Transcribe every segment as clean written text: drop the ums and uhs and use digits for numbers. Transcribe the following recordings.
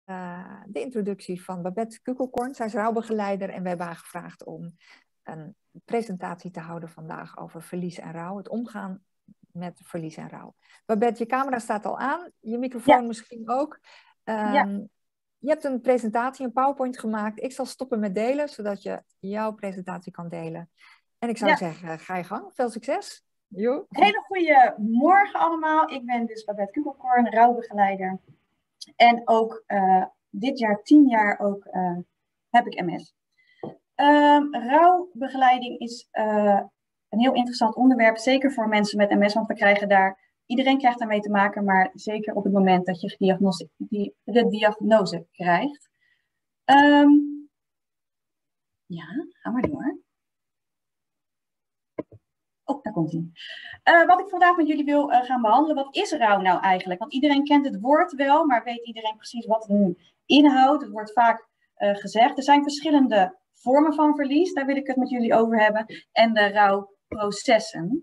de introductie van Babette Kukelkorn. Zij is rouwbegeleider en we hebben haar gevraagd om een presentatie te houden vandaag over verlies en rouw. Het omgaan met verlies en rouw. Babette, je camera staat al aan, je microfoon misschien ook. Je hebt een presentatie, een PowerPoint gemaakt. Ik zal stoppen met delen, zodat je jouw presentatie kan delen. En ik zou zeggen, ga je gang. Veel succes. Jo. Hele goede morgen allemaal. Ik ben dus Babette Kukelkorn, rouwbegeleider. En ook dit jaar, 10 jaar, ook heb ik MS. Rouwbegeleiding is een heel interessant onderwerp. Zeker voor mensen met MS, want iedereen krijgt daarmee te maken. Maar zeker op het moment dat je de diagnose krijgt. Ga maar door. Oh, daar komt hij. Wat ik vandaag met jullie wil gaan behandelen, wat is rouw nou eigenlijk? Want iedereen kent het woord wel, maar weet iedereen precies wat het nu inhoudt? Het wordt vaak gezegd. Er zijn verschillende vormen van verlies, daar wil ik het met jullie over hebben. En de rouwprocessen.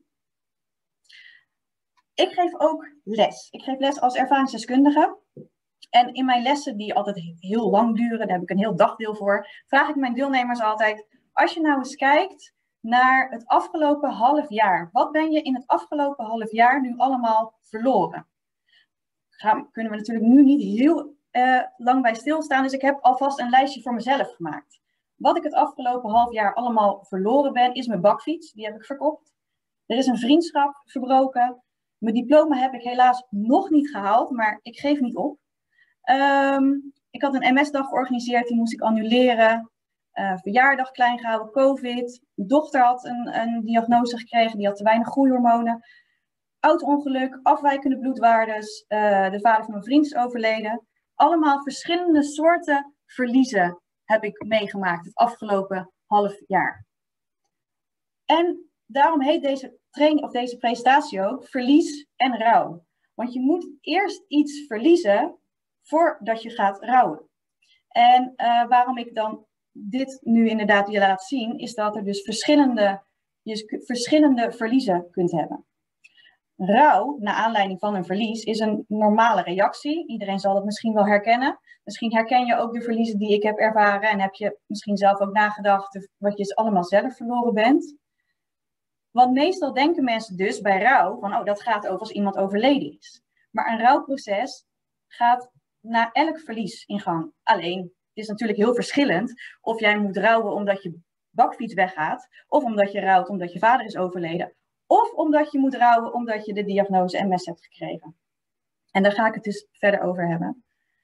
Ik geef ook les. Ik geef les als ervaringsdeskundige. En in mijn lessen, die altijd heel lang duren, daar heb ik een heel dagdeel voor, vraag ik mijn deelnemers altijd, als je nou eens kijkt naar het afgelopen half jaar. Wat ben je in het afgelopen half jaar nu allemaal verloren? Kunnen we natuurlijk nu niet heel lang bij stilstaan. Dus ik heb alvast een lijstje voor mezelf gemaakt. Wat ik het afgelopen half jaar allemaal verloren ben, is mijn bakfiets. Die heb ik verkocht. Er is een vriendschap verbroken. Mijn diploma heb ik helaas nog niet gehaald, maar ik geef niet op. Ik had een MS-dag georganiseerd, die moest ik annuleren. Verjaardag klein gehouden, COVID. Mijn dochter had een diagnose gekregen, die had te weinig groeihormonen. Auto-ongeluk, afwijkende bloedwaardes. De vader van mijn vriend is overleden. Allemaal verschillende soorten verliezen heb ik meegemaakt het afgelopen half jaar. En daarom heet deze training of deze presentatie ook verlies en rouw. Want je moet eerst iets verliezen voordat je gaat rouwen. En waarom ik dan dit nu inderdaad je laat zien, is dat er dus verschillende verliezen kunt hebben. Rouw, naar aanleiding van een verlies, is een normale reactie. Iedereen zal dat misschien wel herkennen. Misschien herken je ook de verliezen die ik heb ervaren en heb je misschien zelf ook nagedacht wat je allemaal zelf verloren bent. Want meestal denken mensen dus bij rouw van, oh, dat gaat over als iemand overleden is. Maar een rouwproces gaat na elk verlies in gang. Alleen, het is natuurlijk heel verschillend of jij moet rouwen omdat je bakfiets weggaat, of omdat je rouwt omdat je vader is overleden, of omdat je moet rouwen omdat je de diagnose MS hebt gekregen. En daar ga ik het dus verder over hebben.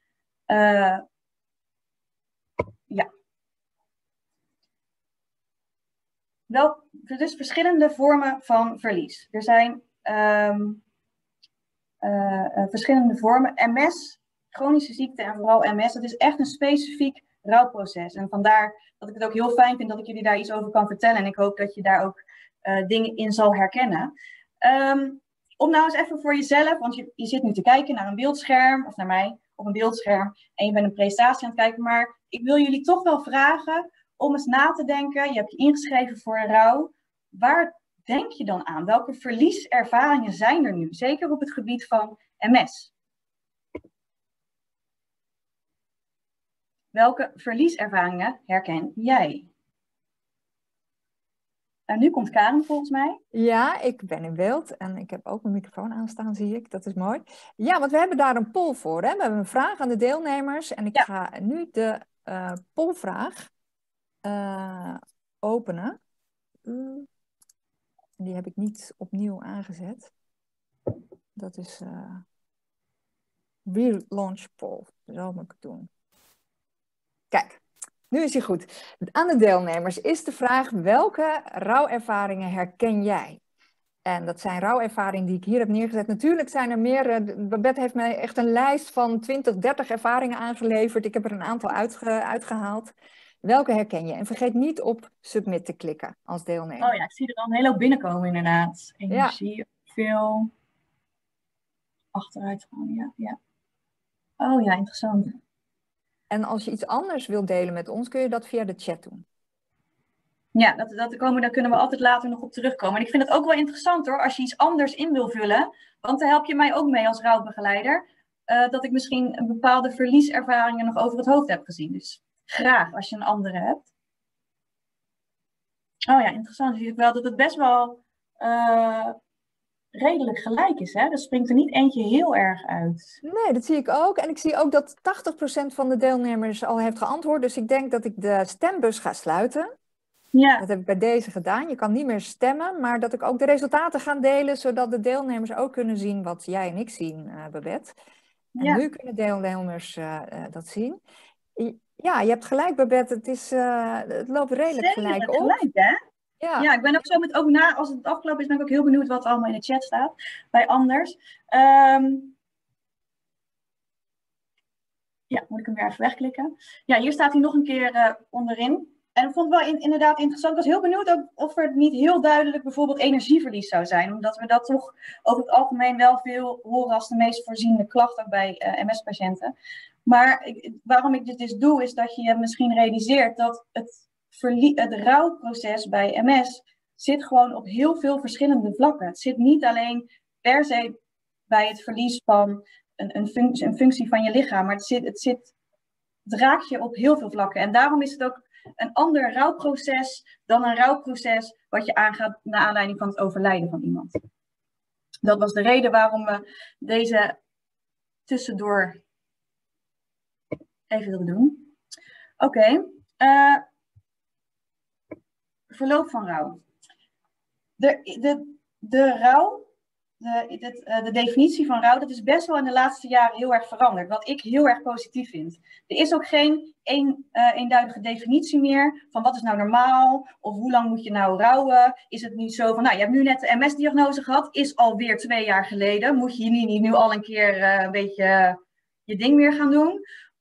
Wel, dus verschillende vormen van verlies. Er zijn verschillende vormen. MS, chronische ziekte en vooral MS, dat is echt een specifiek rouwproces. En vandaar dat ik het ook heel fijn vind dat ik jullie daar iets over kan vertellen. En ik hoop dat je daar ook dingen in zal herkennen. Om nou eens even voor jezelf, want je zit nu te kijken naar een beeldscherm, of naar mij op een beeldscherm, en je bent een presentatie aan het kijken, maar ik wil jullie toch wel vragen om eens na te denken, je hebt je ingeschreven voor een rouw, waar denk je dan aan? Welke verlieservaringen zijn er nu? Zeker op het gebied van MS. Welke verlieservaringen herken jij? En nu komt Karen volgens mij. Ja, ik ben in beeld en ik heb ook mijn microfoon aanstaan, zie ik. Dat is mooi. Ja, want we hebben daar een poll voor. Hè? We hebben een vraag aan de deelnemers en ik ga nu de pollvraag openen. Die heb ik niet opnieuw aangezet. Dat is relaunch poll. Zo moet ik het doen. Kijk, nu is hij goed. Aan de deelnemers is de vraag: welke rouwervaringen herken jij? En dat zijn rouwervaringen die ik hier heb neergezet. Natuurlijk zijn er meer. Babette heeft mij echt een lijst van 20, 30 ervaringen aangeleverd. Ik heb er een aantal uitgehaald. Welke herken je? En vergeet niet op submit te klikken als deelnemer. Oh ja, ik zie er al een hele hoop binnenkomen inderdaad. Energie, veel. Achteruitgang, ja. Oh ja, interessant. En als je iets anders wilt delen met ons, kun je dat via de chat doen. Ja, daar kunnen we altijd later nog op terugkomen. En ik vind het ook wel interessant hoor, als je iets anders in wil vullen. Want daar help je mij ook mee als rouwbegeleider. dat ik misschien een bepaalde verlieservaringen nog over het hoofd heb gezien. Dus graag als je een andere hebt. Oh ja, interessant. Zie ik wel dat het best wel redelijk gelijk is. Hè? Er springt er niet eentje heel erg uit. Nee, dat zie ik ook. En ik zie ook dat 80% van de deelnemers al heeft geantwoord. Dus ik denk dat ik de stembus ga sluiten. Ja. Dat heb ik bij deze gedaan. Je kan niet meer stemmen, maar dat ik ook de resultaten ga delen, zodat de deelnemers ook kunnen zien wat jij en ik zien, Babette. En Ja. nu kunnen deelnemers dat zien. Ja, je hebt gelijk, Babette. Het loopt redelijk Zeker, gelijk het op. gelijk, hè? Ja. Ja, ik ben ook zo met ook na, als het afgelopen is, ben ik ook heel benieuwd wat er allemaal in de chat staat bij anders. Ja, moet ik hem weer even wegklikken. Ja, hier staat hij nog een keer onderin. En ik vond het wel inderdaad interessant. Ik was heel benieuwd ook of er niet heel duidelijk bijvoorbeeld energieverlies zou zijn. Omdat we dat toch over het algemeen wel veel horen als de meest voorzienende klacht ook bij MS-patiënten. Maar waarom ik dit dus doe, is dat je je misschien realiseert dat het rouwproces bij MS zit gewoon op heel veel verschillende vlakken. Het zit niet alleen per se bij het verlies van een functie van je lichaam, maar het raakt je op heel veel vlakken. En daarom is het ook een ander rouwproces dan een rouwproces wat je aangaat naar aanleiding van het overlijden van iemand. Dat was de reden waarom we deze tussendoor even wilden doen. Oké. Verloop van rouw. De rouw, de definitie van rouw, dat is best wel in de laatste jaren heel erg veranderd. Wat ik heel erg positief vind. Er is ook geen eenduidige definitie meer van wat is nou normaal of hoe lang moet je nou rouwen. Is het niet zo van, nou je hebt nu net de MS-diagnose gehad, is alweer 2 jaar geleden. Moet je niet nu al een keer een beetje je ding weer gaan doen.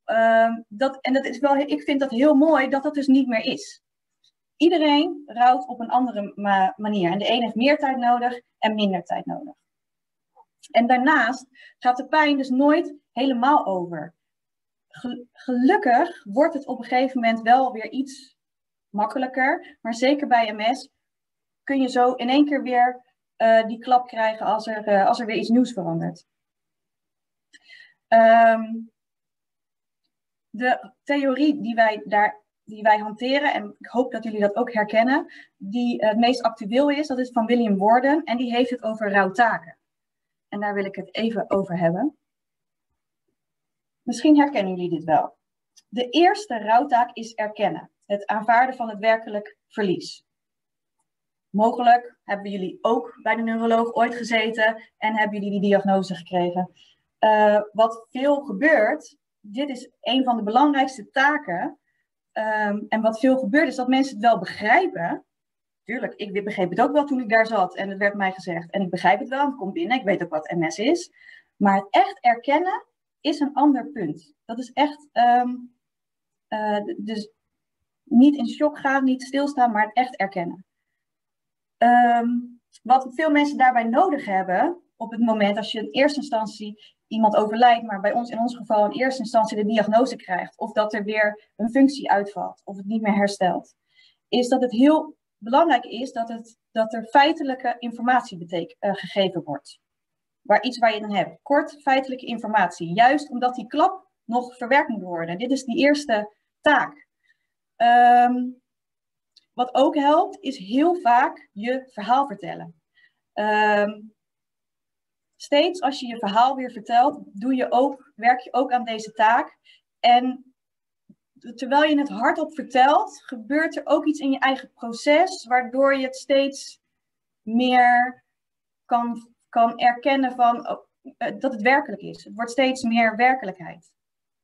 Ik vind dat heel mooi dat dat dus niet meer is. Iedereen rouwt op een andere manier. En de een heeft meer tijd nodig en minder tijd nodig. En daarnaast gaat de pijn dus nooit helemaal over. Gelukkig wordt het op een gegeven moment wel weer iets makkelijker. Maar zeker bij MS kun je zo in één keer weer die klap krijgen als er weer iets nieuws verandert. De theorie die wij hanteren, en ik hoop dat jullie dat ook herkennen, die het meest actueel is, dat is van William Worden. En die heeft het over rouwtaken. En daar wil ik het even over hebben. Misschien herkennen jullie dit wel. De eerste rouwtaak is erkennen. Het aanvaarden van het werkelijk verlies. Mogelijk hebben jullie ook bij de neuroloog ooit gezeten en hebben jullie die diagnose gekregen. Wat veel gebeurt, dit is een van de belangrijkste taken. En wat veel gebeurt is dat mensen het wel begrijpen. Tuurlijk, ik begreep het ook wel toen ik daar zat en het werd mij gezegd. En ik begrijp het wel, het komt binnen, ik weet ook wat MS is. Maar het echt erkennen is een ander punt. Dat is echt, dus niet in shock gaan, niet stilstaan, maar het echt erkennen. Wat veel mensen daarbij nodig hebben, op het moment als je in eerste instantie iemand overlijdt, maar bij ons in ons geval in eerste instantie de diagnose krijgt, of dat er weer een functie uitvalt, of het niet meer herstelt, is dat het heel belangrijk is dat er feitelijke informatie gegeven wordt. Iets waar je dan hebt. Kort feitelijke informatie. Juist omdat die klap nog verwerkt moet worden. Dit is die eerste taak. Wat ook helpt, is heel vaak je verhaal vertellen. Steeds als je je verhaal weer vertelt, werk je ook aan deze taak. En terwijl je het hardop vertelt, gebeurt er ook iets in je eigen proces, waardoor je het steeds meer kan erkennen van, dat het werkelijk is. Het wordt steeds meer werkelijkheid.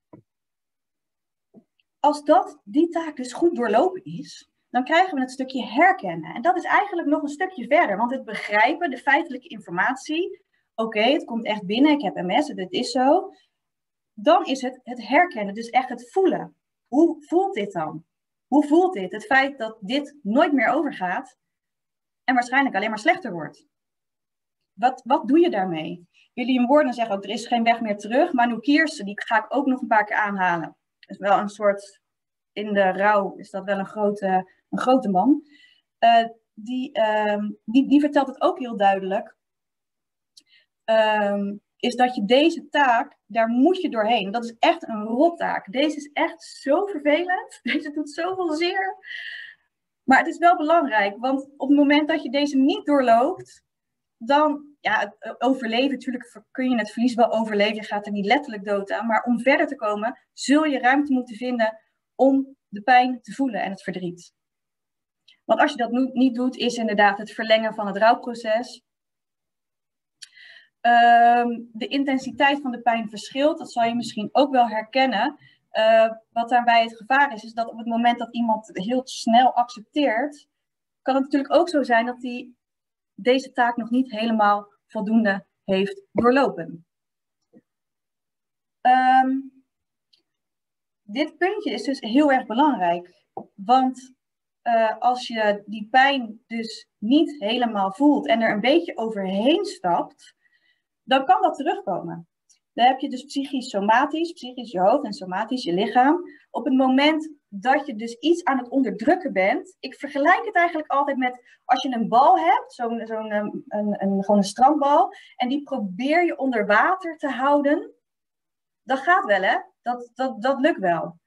Als die taak dus goed doorlopen is, dan krijgen we het stukje herkennen. En dat is eigenlijk nog een stukje verder, want het begrijpen, de feitelijke informatie, oké, het komt echt binnen, ik heb MS, het is zo. Dan is het herkennen, dus echt het voelen. Hoe voelt dit dan? Hoe voelt dit? Het feit dat dit nooit meer overgaat en waarschijnlijk alleen maar slechter wordt. Wat doe je daarmee? William Worden zeggen ook, er is geen weg meer terug. Manu Kiersen, die ga ik ook nog een paar keer aanhalen. Dat is wel een soort, in de rouw is dat wel een grote man. Die vertelt het ook heel duidelijk. is dat je deze taak, daar moet je doorheen. Dat is echt een rottaak. Deze is echt zo vervelend. Deze doet zoveel zeer. Maar het is wel belangrijk, want op het moment dat je deze niet doorloopt, dan, ja, overleven, natuurlijk kun je het verlies wel overleven, je gaat er niet letterlijk dood aan, maar om verder te komen, zul je ruimte moeten vinden om de pijn te voelen en het verdriet. Want als je dat niet doet, is inderdaad het verlengen van het rouwproces. De intensiteit van de pijn verschilt, dat zal je misschien ook wel herkennen. Wat daarbij het gevaar is dat op het moment dat iemand heel snel accepteert, kan het natuurlijk ook zo zijn dat hij deze taak nog niet helemaal voldoende heeft doorlopen. Dit puntje is dus heel erg belangrijk, want als je die pijn dus niet helemaal voelt en er een beetje overheen stapt, dan kan dat terugkomen. Dan heb je dus psychisch-somatisch, psychisch je hoofd en somatisch je lichaam. Op het moment dat je dus iets aan het onderdrukken bent, ik vergelijk het eigenlijk altijd met als je een bal hebt, gewoon een strandbal, en die probeer je onder water te houden, dat gaat wel, hè? Dat lukt wel.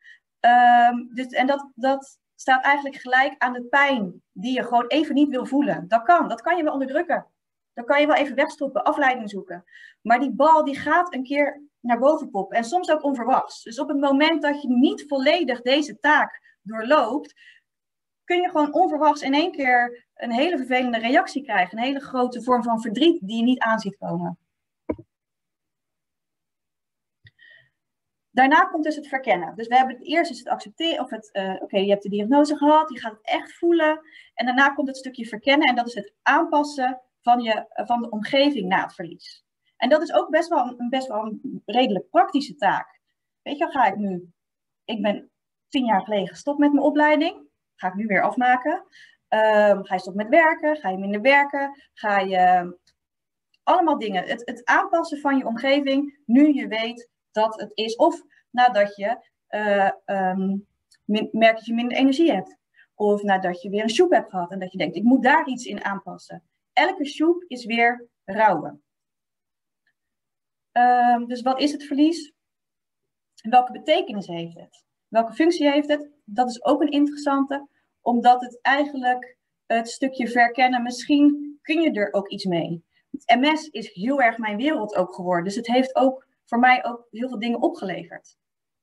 Dat staat eigenlijk gelijk aan de pijn die je gewoon even niet wil voelen. Dat kan je wel onderdrukken. Dan kan je wel even wegstoppen, afleiding zoeken. Maar die bal die gaat een keer naar boven poppen. En soms ook onverwachts. Dus op het moment dat je niet volledig deze taak doorloopt, kun je gewoon onverwachts in één keer een hele vervelende reactie krijgen. Een hele grote vorm van verdriet die je niet aan ziet komen. Daarna komt dus het verkennen. Dus we hebben het eerst is het accepteren, of oké, je hebt de diagnose gehad, je gaat het echt voelen. En daarna komt het stukje verkennen en dat is het aanpassen van de omgeving na het verlies. En dat is ook best wel een redelijk praktische taak. Weet je, ga ik nu, ik ben 10 jaar geleden gestopt met mijn opleiding, ga ik nu weer afmaken. Ga je stoppen met werken, ga je minder werken, ga je allemaal dingen. Het aanpassen van je omgeving, nu je weet dat het is, of nadat je merkt dat je minder energie hebt. Of nadat je weer een sjoep hebt gehad en dat je denkt, ik moet daar iets in aanpassen. Elke sjoep is weer rouwen. Dus wat is het verlies? Welke betekenis heeft het? Welke functie heeft het? Dat is ook een interessante, omdat het eigenlijk het stukje verkennen, misschien kun je er ook iets mee. Het MS is heel erg mijn wereld ook geworden, dus het heeft ook voor mij ook heel veel dingen opgeleverd.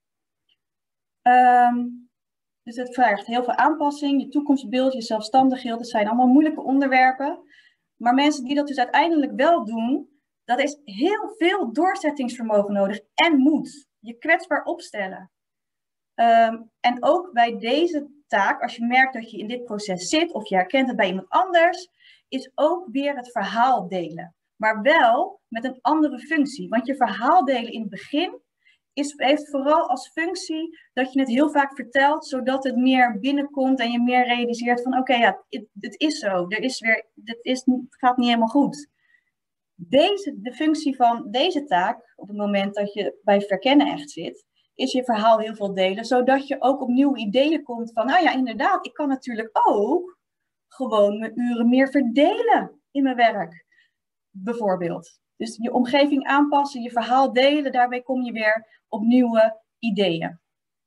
Dus het vraagt heel veel aanpassing, je toekomstbeeld, je zelfstandigheid, dat zijn allemaal moeilijke onderwerpen. Maar mensen die dat dus uiteindelijk wel doen, dat is heel veel doorzettingsvermogen nodig en moed. Je kwetsbaar opstellen. En ook bij deze taak, als je merkt dat je in dit proces zit of je herkent het bij iemand anders, is ook weer het verhaal delen. Maar wel met een andere functie. Want je verhaal delen in het begin heeft vooral als functie dat je het heel vaak vertelt, zodat het meer binnenkomt en je meer realiseert van oké, ja, het is zo. Het gaat niet helemaal goed. De functie van deze taak, op het moment dat je bij verkennen echt zit, is je verhaal heel veel delen, zodat je ook op nieuwe ideeën komt van, nou ja, inderdaad, ik kan natuurlijk ook gewoon mijn uren meer verdelen in mijn werk, bijvoorbeeld. Dus je omgeving aanpassen, je verhaal delen, daarmee kom je weer op nieuwe ideeën.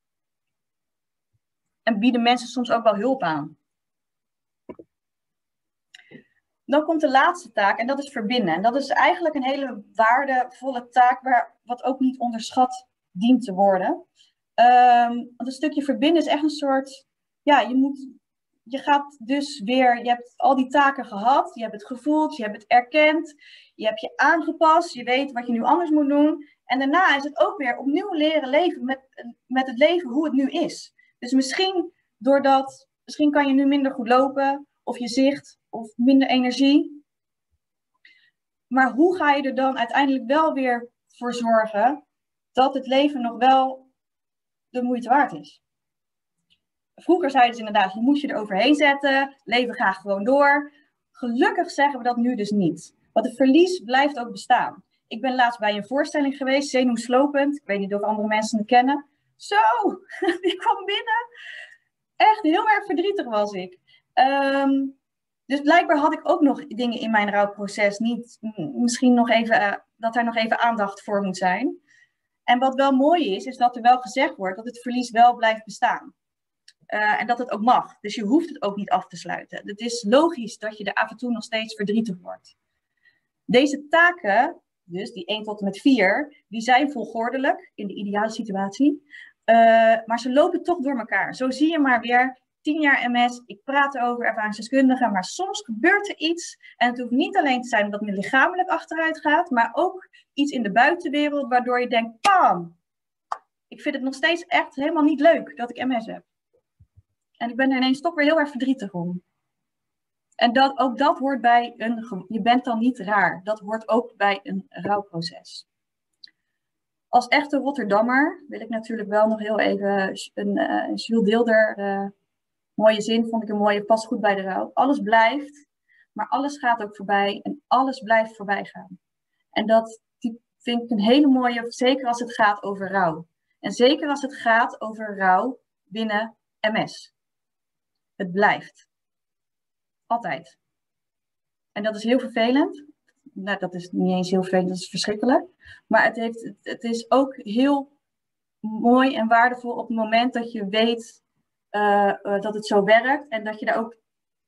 En bieden mensen soms ook wel hulp aan. Dan komt de laatste taak en dat is verbinden. En dat is eigenlijk een hele waardevolle taak wat ook niet onderschat dient te worden. Want een stukje verbinden is echt een soort, ja, je gaat dus weer, je hebt al die taken gehad, je hebt het gevoeld, je hebt het erkend, je hebt je aangepast, je weet wat je nu anders moet doen. En daarna is het ook weer opnieuw leren leven met het leven hoe het nu is. Dus misschien kan je nu minder goed lopen, of je zicht, of minder energie. Maar hoe ga je er dan uiteindelijk wel weer voor zorgen dat het leven nog wel de moeite waard is? Vroeger zeiden ze inderdaad, je moet je er overheen zetten, leven graag gewoon door. Gelukkig zeggen we dat nu dus niet. Want het verlies blijft ook bestaan. Ik ben laatst bij een voorstelling geweest, zenuwslopend. Ik weet niet of andere mensen het kennen. Zo, die kwam binnen. Echt heel erg verdrietig was ik. Dus blijkbaar had ik ook nog dingen in mijn rouwproces niet misschien nog even dat er nog even aandacht voor moet zijn. En wat wel mooi is dat er wel gezegd wordt dat het verlies wel blijft bestaan. En dat het ook mag. Dus je hoeft het ook niet af te sluiten. Het is logisch dat je er af en toe nog steeds verdrietig wordt. Deze taken, dus die 1 tot en met 4, die zijn volgordelijk in de ideale situatie. Maar ze lopen toch door elkaar. Zo zie je maar weer 10 jaar MS. Ik praat over ervaringsdeskundigen, maar soms gebeurt er iets. En het hoeft niet alleen te zijn dat men lichamelijk achteruit gaat, maar ook iets in de buitenwereld waardoor je denkt, pam! Ik vind het nog steeds echt helemaal niet leuk dat ik MS heb. En ik ben er ineens toch weer heel erg verdrietig om. En ook dat hoort bij je bent dan niet raar. Dat hoort ook bij een rouwproces. Als echte Rotterdammer wil ik natuurlijk wel nog heel even een Jules Deelder mooie zin, vond ik een mooie, past goed bij de rouw. Alles blijft, maar alles gaat ook voorbij en alles blijft voorbij gaan. En die vind ik een hele mooie, zeker als het gaat over rouw. En zeker als het gaat over rouw binnen MS. Het blijft. Altijd. En dat is heel vervelend. Nou, dat is niet eens heel vervelend, dat is verschrikkelijk. Maar het is ook heel mooi en waardevol op het moment dat je weet dat het zo werkt. En dat je daar ook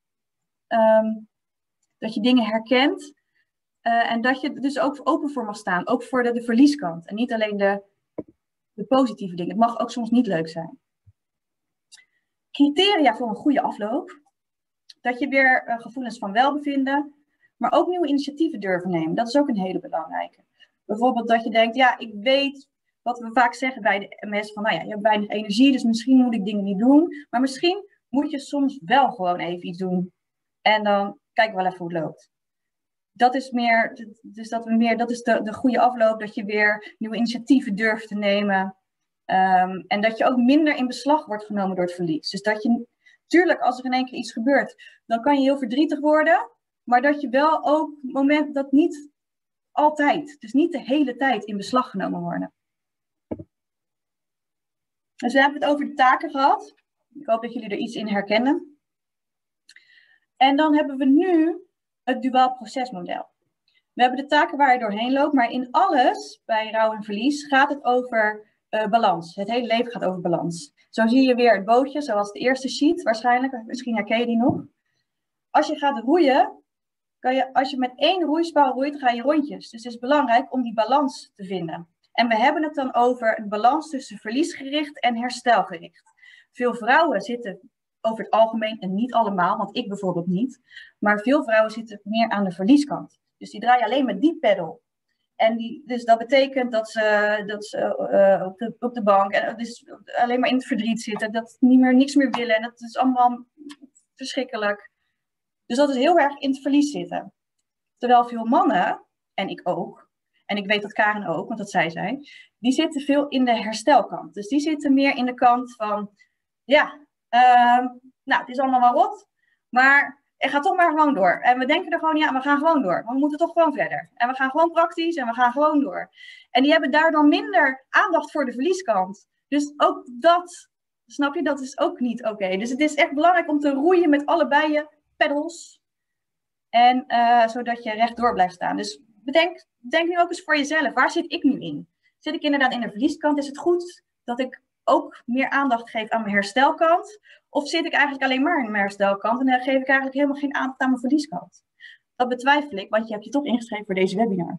dat je dingen herkent. En dat je dus ook open voor mag staan. Ook voor de verlieskant. En niet alleen de positieve dingen. Het mag ook soms niet leuk zijn. Criteria voor een goede afloop. Dat je weer gevoelens van welbevinden, maar ook nieuwe initiatieven durven nemen. Dat is ook een hele belangrijke. Bijvoorbeeld dat je denkt, ja, ik weet wat we vaak zeggen bij de MS, van nou ja, je hebt weinig energie, dus misschien moet ik dingen niet doen. Maar misschien moet je soms wel gewoon even iets doen. En dan kijken we wel even hoe het loopt. Dat is meer, dus dat is de goede afloop, dat je weer nieuwe initiatieven durft te nemen. En dat je ook minder in beslag wordt genomen door het verlies. Dus dat je, tuurlijk, als er in één keer iets gebeurt, dan kan je heel verdrietig worden. Maar dat je wel ook moment dat niet altijd, dus niet de hele tijd in beslag genomen worden. Dus we hebben het over de taken gehad. Ik hoop dat jullie er iets in herkennen. En dan hebben we nu het duaal procesmodel. We hebben de taken waar je doorheen loopt, maar in alles bij rouw en verlies gaat het over balans. Het hele leven gaat over balans. Zo zie je weer het bootje, zoals de eerste sheet waarschijnlijk. Misschien herken je die nog. Als je gaat roeien, als je met 1 roeispouw roeit, ga je rondjes. Dus het is belangrijk om die balans te vinden. En we hebben het dan over een balans tussen verliesgericht en herstelgericht. Veel vrouwen zitten over het algemeen, en niet allemaal, want ik bijvoorbeeld niet, maar veel vrouwen zitten meer aan de verlieskant. Dus die draaien alleen met die pedal. En dus dat betekent dat ze op de bank en dus alleen maar in het verdriet zitten, dat ze niks meer willen en dat is allemaal verschrikkelijk. Dus dat is heel erg in het verlies zitten. Terwijl veel mannen, en ik ook, en ik weet dat Karen ook, want dat zei zij, die zitten veel in de herstelkant. Dus die zitten meer in de kant van, ja, nou, het is allemaal wel rot, maar het gaat toch maar gewoon door. En we denken er gewoon, ja, we gaan gewoon door. We moeten toch gewoon verder. En we gaan gewoon praktisch en we gaan gewoon door. En die hebben daardoor minder aandacht voor de verlieskant. Dus ook dat, snap je, dat is ook niet oké. Dus het is echt belangrijk om te roeien met allebei je pedals. En zodat je rechtdoor blijft staan. Dus denk nu ook eens voor jezelf. Waar zit ik nu in? Zit ik inderdaad in de verlieskant? Is het goed dat ik ook meer aandacht geef aan mijn herstelkant? Of zit ik eigenlijk alleen maar in mijn herstelkant en dan geef ik eigenlijk helemaal geen aandacht aan mijn verlieskant? Dat betwijfel ik, want je hebt je toch ingeschreven voor deze webinar.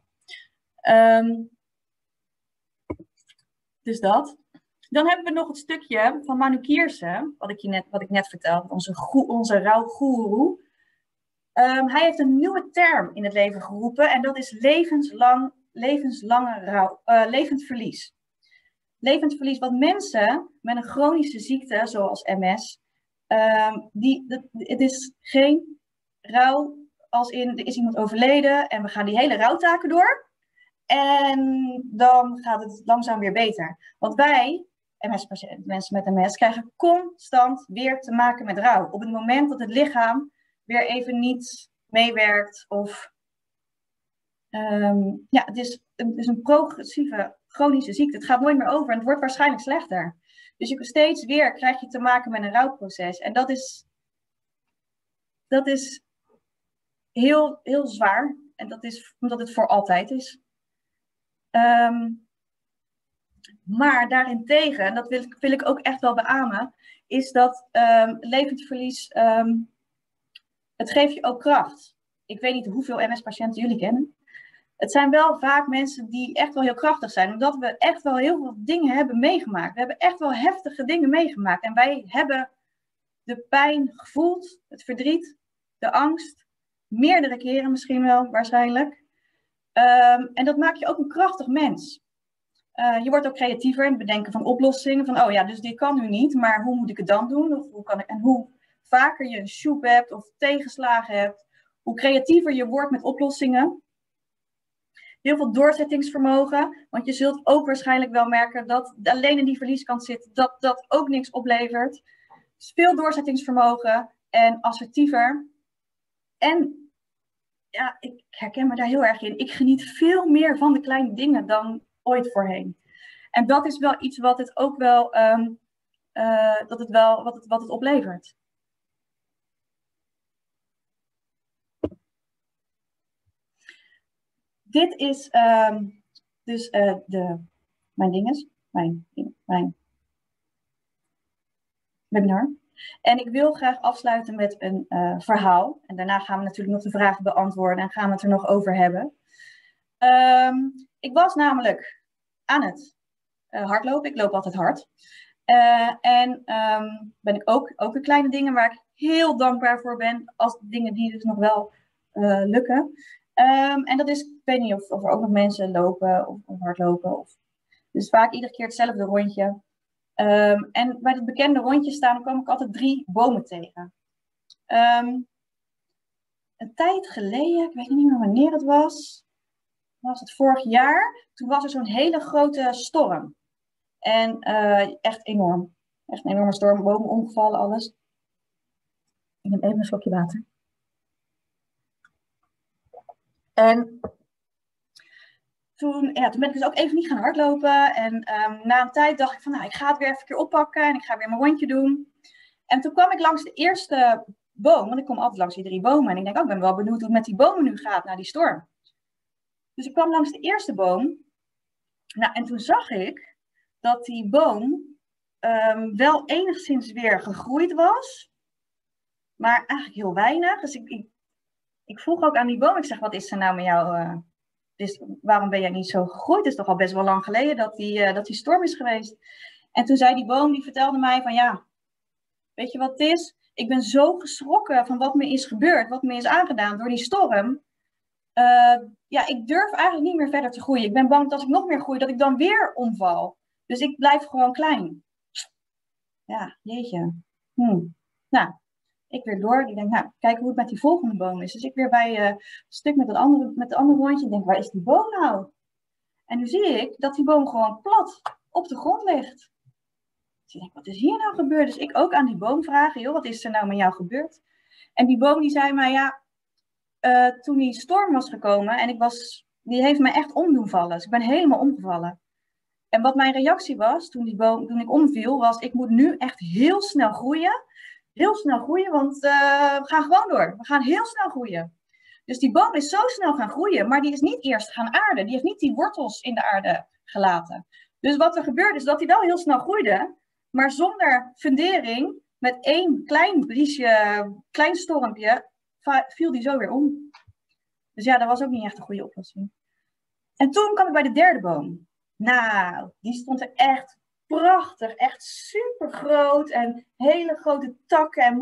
Dus dat. Dan hebben we nog het stukje van Manu Kiersen, wat ik net vertelde, onze rouwgoeroe. Hij heeft een nieuwe term in het leven geroepen en dat is levend verlies. Levend verlies, wat mensen met een chronische ziekte, zoals MS, het is geen rouw als in, er is iemand overleden en we gaan die hele rouwtaken door. En dan gaat het langzaam weer beter. Want wij, mensen met MS, krijgen constant weer te maken met rouw. Op het moment dat het lichaam weer even niet meewerkt of het is een progressieve chronische ziekte. Het gaat nooit meer over en het wordt waarschijnlijk slechter. Dus steeds weer krijg je te maken met een rouwproces. En dat is heel, heel zwaar. En dat is omdat het voor altijd is. Maar daarentegen, en dat wil ik ook echt wel beamen, is dat levend verlies, het geeft je ook kracht. Ik weet niet hoeveel MS-patiënten jullie kennen. Het zijn wel vaak mensen die echt wel heel krachtig zijn, omdat we echt wel heel veel dingen hebben meegemaakt. We hebben echt wel heftige dingen meegemaakt. En wij hebben de pijn gevoeld, het verdriet, de angst, meerdere keren misschien wel, waarschijnlijk. En dat maakt je ook een krachtig mens. Je wordt ook creatiever in het bedenken van oplossingen. Van, oh ja, dus dit kan nu niet, maar hoe moet ik het dan doen? Of hoe vaker je een sjoep hebt of tegenslagen hebt, hoe creatiever je wordt met oplossingen. Heel veel doorzettingsvermogen, want je zult ook waarschijnlijk wel merken dat alleen in die verlieskant zit, dat dat ook niks oplevert. Dus veel doorzettingsvermogen en assertiever. En ja, ik herken me daar heel erg in. Ik geniet veel meer van de kleine dingen dan ooit voorheen. En dat is wel iets wat het ook wel, wat het oplevert. Dit is dus mijn webinar. En ik wil graag afsluiten met een verhaal. En daarna gaan we natuurlijk nog de vragen beantwoorden en gaan we het er nog over hebben. Ik was namelijk aan het hardlopen. Ik loop altijd hard. Ben ik ook de kleine dingen waar ik heel dankbaar voor ben, als dingen die dus nog wel lukken. En dat is, ik weet niet of er ook nog mensen lopen of hardlopen. Dus vaak iedere keer hetzelfde rondje. En bij het bekende rondje staan kwam ik altijd 3 bomen tegen. Een tijd geleden, ik weet niet meer wanneer het was het vorig jaar, toen was er zo'n hele grote storm. En echt enorm. Echt een enorme storm, bomen omgevallen, alles. Ik neem even een slokje water. En toen ben ik dus ook even niet gaan hardlopen. En na een tijd dacht ik van, nou, ik ga het weer even een keer oppakken. En ik ga weer mijn rondje doen. En toen kwam ik langs de eerste boom. Want ik kom altijd langs die 3 bomen. En ik denk, ik ben wel benieuwd hoe het met die bomen nu gaat na die storm. Dus ik kwam langs de eerste boom. Nou, en toen zag ik dat die boom wel enigszins weer gegroeid was. Maar eigenlijk heel weinig. Dus ik vroeg ook aan die boom. Ik zeg, wat is er nou met jou? Waarom ben jij niet zo gegroeid? Het is toch al best wel lang geleden dat die storm is geweest. En toen zei die boom, die vertelde mij van ja, weet je wat het is? Ik ben zo geschrokken van wat me is gebeurd, wat me is aangedaan door die storm. Ik durf eigenlijk niet meer verder te groeien. Ik ben bang dat als ik nog meer groei, dat ik dan weer omval. Dus ik blijf gewoon klein. Ja, jeetje. Nou, ik weer door. Ik denk, nou, kijken hoe het met die volgende boom is. Dus ik weer bij een stuk met het andere rondje. Ik denk, waar is die boom nou? En nu zie ik dat die boom gewoon plat op de grond ligt. Dus ik denk, wat is hier nou gebeurd? Dus ik ook aan die boom vragen, joh, wat is er nou met jou gebeurd? En die boom die zei mij, ja, toen die storm was gekomen en die heeft mij echt om doen vallen. Dus ik ben helemaal omgevallen. En wat mijn reactie was toen ik omviel, was ik moet nu echt heel snel groeien. Heel snel groeien, want we gaan gewoon door. We gaan heel snel groeien. Dus die boom is zo snel gaan groeien, maar die is niet eerst gaan aarden. Die heeft niet die wortels in de aarde gelaten. Dus wat er gebeurde is dat hij wel heel snel groeide, maar zonder fundering, met 1 klein briesje, klein stormpje, viel die zo weer om. Dus ja, dat was ook niet echt een goede oplossing. En toen kwam ik bij de derde boom. Nou, die stond er echt prachtig, echt super groot en hele grote takken en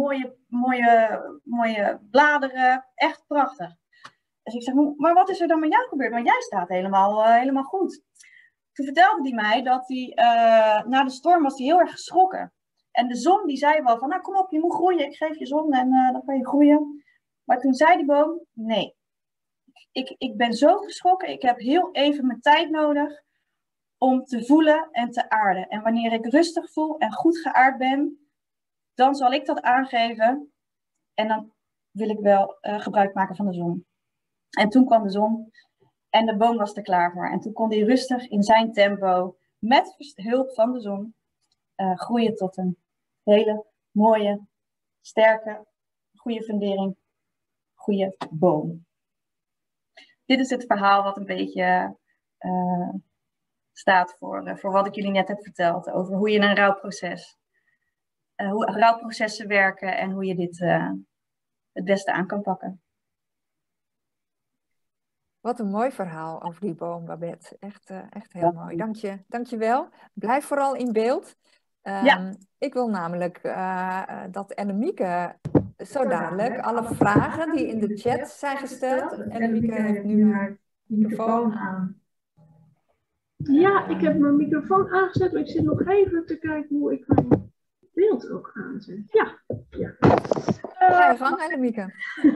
mooie bladeren. Echt prachtig. Dus ik zeg, maar wat is er dan met jou gebeurd? Want jij staat helemaal goed. Toen vertelde hij mij dat hij na de storm was hij heel erg geschrokken. En de zon die zei wel van, nou kom op, je moet groeien. Ik geef je zon en dan kan je groeien. Maar toen zei die boom, nee. Ik ben zo geschrokken. Ik heb heel even mijn tijd nodig om te voelen en te aarden. En wanneer ik rustig voel en goed geaard ben, dan zal ik dat aangeven. En dan wil ik wel gebruik maken van de zon. En toen kwam de zon en de boom was er klaar voor. En toen kon hij rustig in zijn tempo, met hulp van de zon, groeien tot een hele mooie, sterke, goede fundering, goede boom. Dit is het verhaal wat een beetje staat voor wat ik jullie net heb verteld. Over hoe je een rouwproces, hoe rouwprocessen werken en hoe je dit het beste aan kan pakken. Wat een mooi verhaal over die boom, Babette. Echt heel mooi. Dank je wel. Blijf vooral in beeld. Ik wil namelijk dat Ennemieke zo dadelijk alle vragen die in de chat zijn gesteld. Ennemieke heeft nu haar microfoon aan. Ja, ik heb mijn microfoon aangezet, maar ik zit nog even te kijken hoe ik mijn beeld ook aanzet. Ja. Ga je gang, Ennemieke.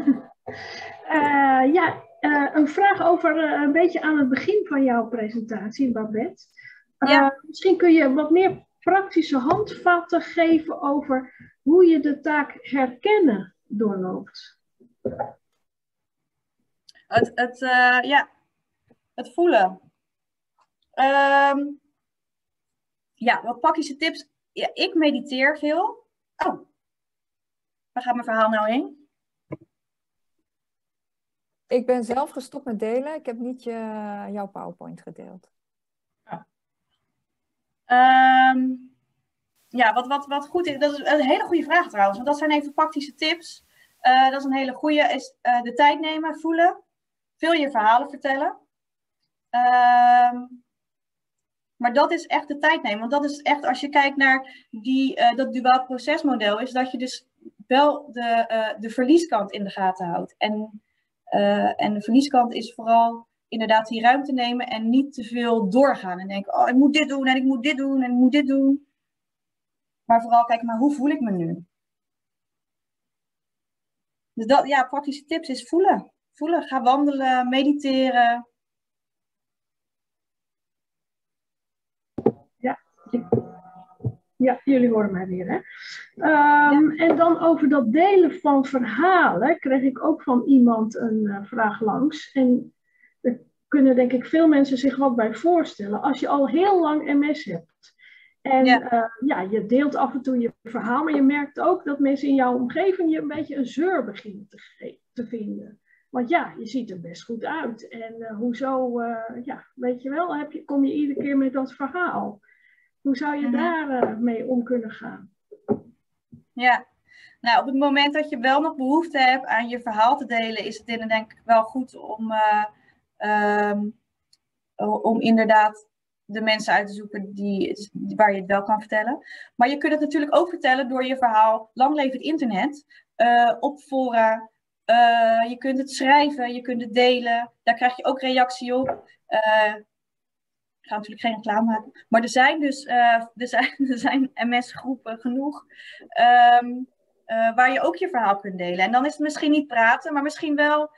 Een vraag over een beetje aan het begin van jouw presentatie, Babette. Misschien kun je wat meer praktische handvatten geven over hoe je de taak herkennen doorloopt. Het voelen. Wat praktische tips. Ja, ik mediteer veel. Oh, waar gaat mijn verhaal nou heen? Ik ben zelf gestopt met delen. Ik heb niet jouw PowerPoint gedeeld. Wat goed is, dat is een hele goede vraag trouwens. Want dat zijn even praktische tips. Dat is een hele goede. Is de tijd nemen, voelen. Veel je verhalen vertellen. Maar dat is echt de tijd nemen. Want dat is echt, als je kijkt naar dat duaal procesmodel, is dat je dus wel de verlieskant in de gaten houdt. En de verlieskant is vooral inderdaad die ruimte nemen en niet te veel doorgaan. En denken, oh, ik moet dit doen en ik moet dit doen en ik moet dit doen. Maar vooral kijken, maar hoe voel ik me nu? Dus praktische tips is voelen. Voelen, ga wandelen, mediteren. Ja, jullie horen mij weer, hè? En dan over dat delen van verhalen kreeg ik ook van iemand een vraag langs. En daar kunnen denk ik veel mensen zich wat bij voorstellen. Als je al heel lang MS hebt en je deelt af en toe je verhaal, maar je merkt ook dat mensen in jouw omgeving je een beetje een zeur beginnen te vinden. Want ja, je ziet er best goed uit. En hoezo, weet je wel, kom je iedere keer met dat verhaal. Hoe zou je daar mee om kunnen gaan? Ja, nou op het moment dat je wel nog behoefte hebt aan je verhaal te delen, is het denk ik wel goed om inderdaad de mensen uit te zoeken waar je het wel kan vertellen. Maar je kunt het natuurlijk ook vertellen door je verhaal, lang leeft het internet, op fora. Je kunt het schrijven, je kunt het delen. Daar krijg je ook reactie op. Ik ga natuurlijk geen reclame maken. Maar er zijn dus er zijn MS-groepen genoeg waar je ook je verhaal kunt delen. En dan is het misschien niet praten, maar misschien wel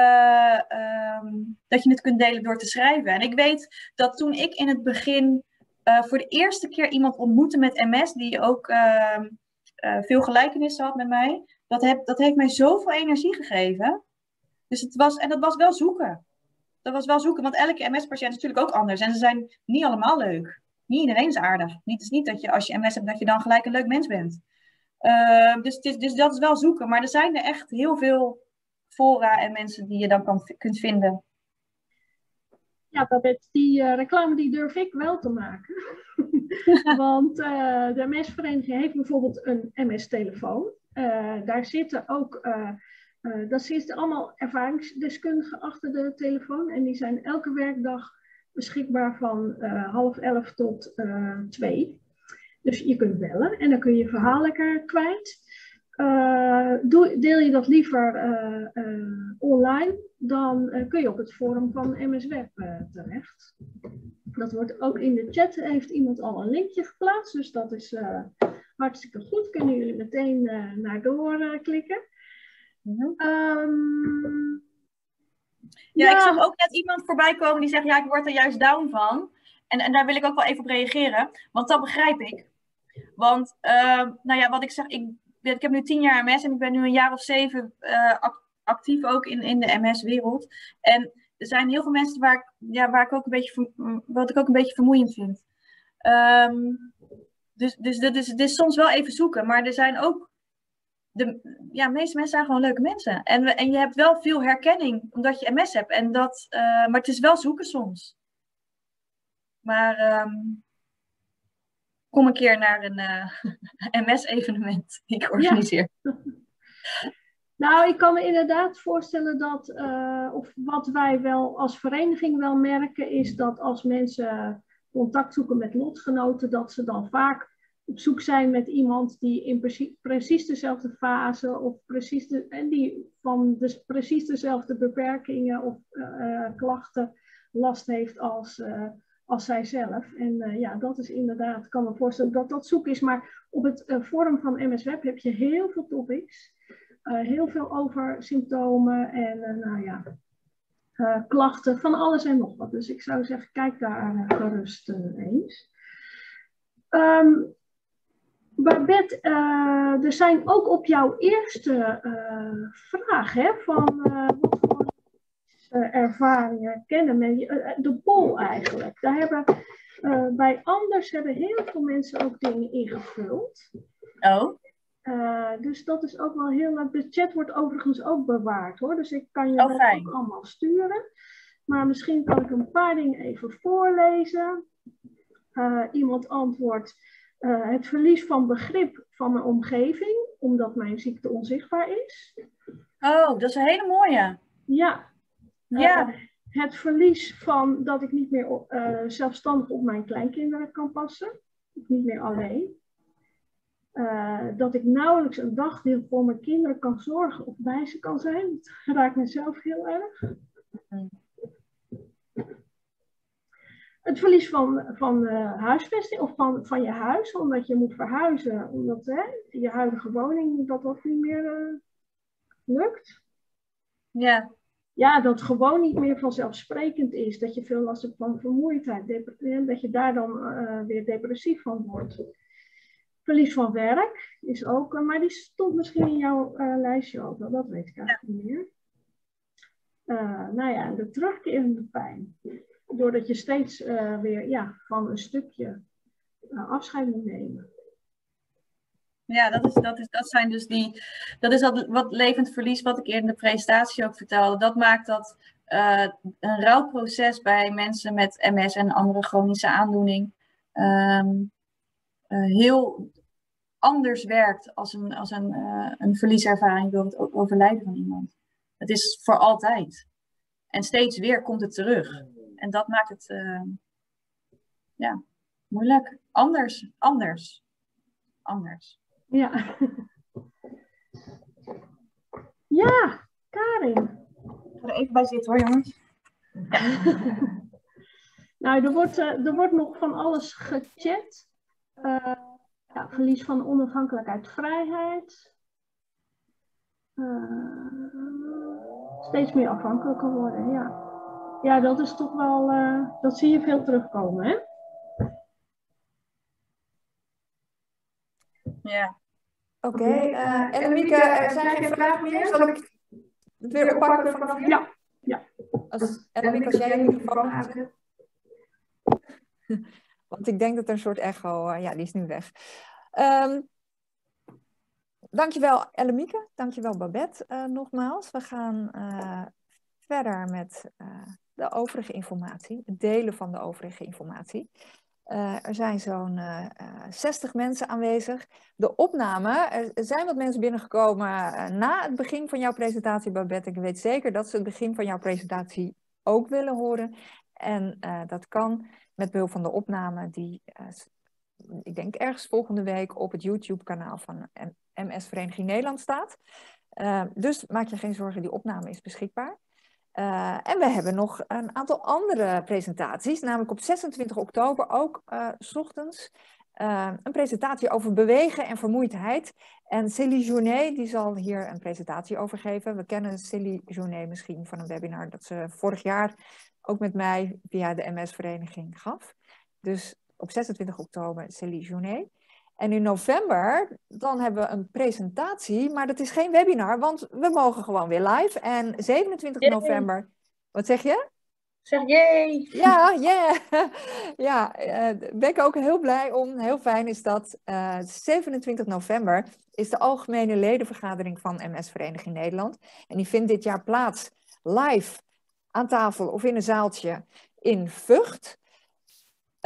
dat je het kunt delen door te schrijven. En ik weet dat toen ik in het begin voor de eerste keer iemand ontmoette met MS, die ook veel gelijkenissen had met mij, dat heeft mij zoveel energie gegeven. Dus dat was wel zoeken. Dat was wel zoeken, want elke MS-patiënt is natuurlijk ook anders. En ze zijn niet allemaal leuk. Niet iedereen is aardig. Het is niet dat je als je MS hebt, dat je dan gelijk een leuk mens bent. Dus dat is wel zoeken. Maar er zijn er echt heel veel fora en mensen die je dan kunt vinden. Ja, Babette, die reclame die durf ik wel te maken. Want de MS-vereniging heeft bijvoorbeeld een MS-telefoon. Daar zitten ook... dat zitten allemaal ervaringsdeskundigen achter de telefoon. En die zijn elke werkdag beschikbaar van 10:30 tot 2. Dus je kunt bellen en dan kun je je verhaal lekker kwijt. Deel je dat liever online, dan kun je op het forum van MS Web terecht. Dat wordt ook in de chat, heeft iemand al een linkje geplaatst. Dus dat is hartstikke goed. Kunnen jullie meteen naar doorklikken. Ik zag ook net iemand voorbij komen die zegt, ja, ik word er juist down van. En daar wil ik ook wel even op reageren, want dat begrijp ik. Want, wat ik zeg, ik heb nu 10 jaar MS en ik ben nu een jaar of 7 actief ook in de MS-wereld. En er zijn heel veel mensen waar ik ook wat ik ook een beetje vermoeiend vind. Dus het is soms wel even zoeken, maar er zijn ook de meeste mensen zijn gewoon leuke mensen. En je hebt wel veel herkenning, omdat je MS hebt. Maar het is wel zoeken soms. Maar kom een keer naar een MS-evenement die ik organiseer. Ja. Nou, ik kan me inderdaad voorstellen dat, of wat wij wel als vereniging wel merken, is dat als mensen contact zoeken met lotgenoten, dat ze dan vaak op zoek zijn met iemand die in precies dezelfde fase of precies dezelfde beperkingen of klachten last heeft als zijzelf. En ja, dat is inderdaad, ik kan me voorstellen dat dat zoek is. Maar op het forum van MS Web heb je heel veel topics. Heel veel over symptomen en nou ja, klachten, van alles en nog wat. Dus ik zou zeggen, kijk daar gerust eens. Babette, er zijn ook op jouw eerste vraag, hè, van wat voor ervaringen kennen mensen, de poll eigenlijk. Daar hebben bij Anders hebben heel veel mensen ook dingen ingevuld. Oh. Dus dat is ook wel heel leuk. De chat wordt overigens ook bewaard hoor. Dus ik kan je dat ook allemaal sturen. Maar misschien kan ik een paar dingen even voorlezen. Iemand antwoordt. Het verlies van begrip van mijn omgeving. Omdat mijn ziekte onzichtbaar is. Oh, dat is een hele mooie. Ja. Ja. Het verlies van dat ik niet meer zelfstandig op mijn kleinkinderen kan passen. Niet meer alleen. Dat ik nauwelijks een dagdeel voor mijn kinderen kan zorgen of bij ze kan zijn. Dat raakt mezelf heel erg. Het verlies van huisvesting of van je huis, omdat je moet verhuizen. Omdat je huidige woning dat niet meer lukt. Ja. Ja, dat gewoon niet meer vanzelfsprekend is. Dat je veel last hebt van vermoeidheid. Dat je daar dan weer depressief van wordt. Verlies van werk is ook, maar die stond misschien in jouw lijstje ook wel, dat weet ik eigenlijk niet meer. Nou ja, de terugkerende pijn. Doordat je steeds weer van een stukje afscheid moet nemen. Ja, dat zijn dus dat is wat levend verlies wat ik eerder in de presentatie ook vertelde. Dat maakt dat een rouwproces bij mensen met MS en andere chronische aandoening heel anders werkt als een verlieservaring door het overlijden van iemand. Het is voor altijd. En steeds weer komt het terug. En dat maakt het moeilijk. Anders. Ja. Ja, Karin. Ik ga er even bij zitten hoor, jongens. Ja. Nou, er wordt nog van alles gechat. Verlies van onafhankelijkheid, vrijheid. Steeds meer afhankelijker worden, ja. Ja, dat is toch wel, dat zie je veel terugkomen, hè? Ja. Oké, Ellemieke, zijn er geen vragen meer? Zal ik het weer oppakken vanaf hier? Ja. Ellemieke, als jij je microfoon aanzet. Want ik denk dat er een soort echo, die is nu weg. Dankjewel Ellemieke, dankjewel Babette nogmaals. We gaan verder met de overige informatie, het delen van de overige informatie. Er zijn zo'n 60 mensen aanwezig. De opname, er zijn wat mensen binnengekomen na het begin van jouw presentatie, Babette. Ik weet zeker dat ze het begin van jouw presentatie ook willen horen. En dat kan met behulp van de opname die, ik denk ergens volgende week op het YouTube-kanaal van MS Vereniging Nederland staat. Dus maak je geen zorgen, die opname is beschikbaar. En we hebben nog een aantal andere presentaties, namelijk op 26 oktober ook 's ochtends een presentatie over bewegen en vermoeidheid. En Célie Journet die zal hier een presentatie over geven. We kennen Célie Journet misschien van een webinar dat ze vorig jaar ook met mij via de MS-vereniging gaf. Dus op 26 oktober Célie Journet. En in november, dan hebben we een presentatie, maar dat is geen webinar, want we mogen gewoon weer live. En 27 november, wat zeg je? Zeg jee! Ja, ja, ben ik ook heel blij om. Heel fijn is dat 27 november is de algemene ledenvergadering van MS Vereniging Nederland. En die vindt dit jaar plaats live aan tafel of in een zaaltje in Vught.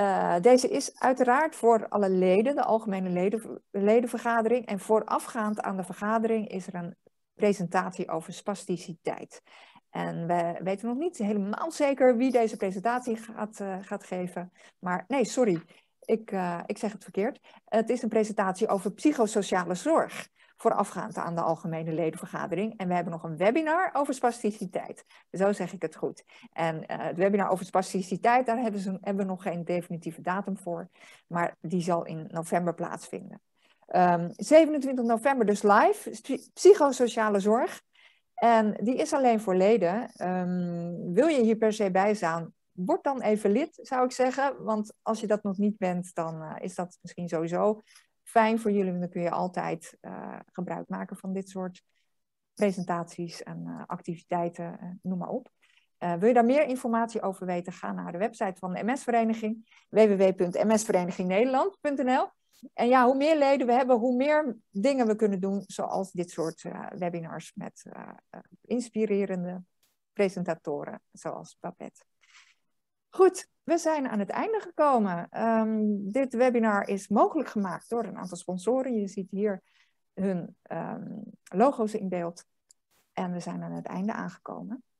Deze is uiteraard voor alle leden, de algemene ledenvergadering. En voorafgaand aan de vergadering is er een presentatie over spasticiteit. En we weten nog niet helemaal zeker wie deze presentatie gaat geven. Maar nee, sorry, ik zeg het verkeerd. Het is een presentatie over psychosociale zorg. Voorafgaand aan de algemene ledenvergadering. En we hebben nog een webinar over spasticiteit. Zo zeg ik het goed. En het webinar over spasticiteit, daar hebben we nog geen definitieve datum voor. Maar die zal in november plaatsvinden. 27 november dus live, psychosociale zorg. En die is alleen voor leden. Wil je hier per se bij staan, word dan even lid, zou ik zeggen. Want als je dat nog niet bent, dan is dat misschien sowieso fijn voor jullie. Dan kun je altijd gebruik maken van dit soort presentaties en activiteiten, noem maar op. Wil je daar meer informatie over weten, ga naar de website van de MS-vereniging, www.msvereniging.nl. En ja, hoe meer leden we hebben, hoe meer dingen we kunnen doen, zoals dit soort webinars met inspirerende presentatoren, zoals Babette. Goed, we zijn aan het einde gekomen. Dit webinar is mogelijk gemaakt door een aantal sponsoren. Je ziet hier hun logo's in beeld. En we zijn aan het einde aangekomen.